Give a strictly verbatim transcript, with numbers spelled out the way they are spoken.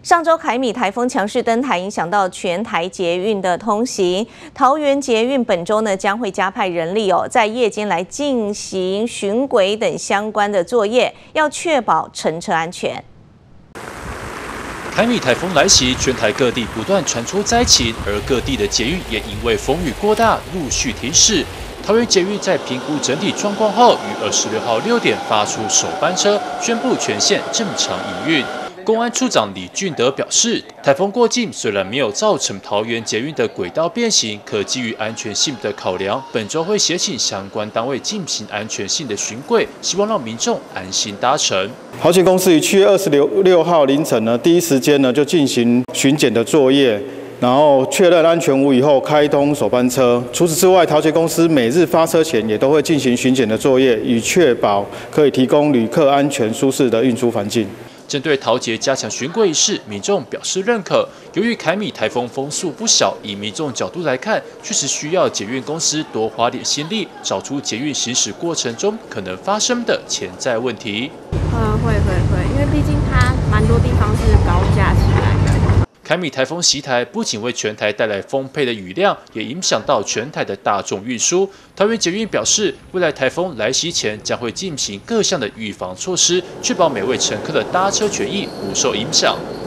上周凯米台风强势登台，影响到全台捷运的通行。桃园捷运本周呢将会加派人力哦，在夜间来进行巡轨等相关的作业，要确保乘车安全。 凯米台风来袭，全台各地不断传出灾情，而各地的捷运也因为风雨过大，陆续停驶。桃园捷运在评估整体状况后，于二十六号六点发出首班车，宣布全线正常营运。公安处长李俊德表示，台风过境虽然没有造成桃园捷运的轨道变形，可基于安全性的考量，本周会协请相关单位进行安全性的巡轨，希望让民众安心搭乘。 桃捷公司于七月二十六号凌晨呢，第一时间呢就进行巡检的作业，然后确认安全无虞后开通首班车。除此之外，桃捷公司每日发车前也都会进行巡检的作业，以确保可以提供旅客安全舒适的运输环境。 针对桃捷加强巡轨一事，民众表示认可。由于凯米台风风速不小，以民众角度来看，确实需要捷运公司多花点心力，找出捷运行驶过程中可能发生的潜在问题。 嗯，会会会，因为毕竟它蛮多地方是高架起来的。 凯米台风袭台，不仅为全台带来丰沛的雨量，也影响到全台的大众运输。桃园捷运表示，未来台风来袭前将会进行各项的预防措施，确保每位乘客的搭车权益不受影响。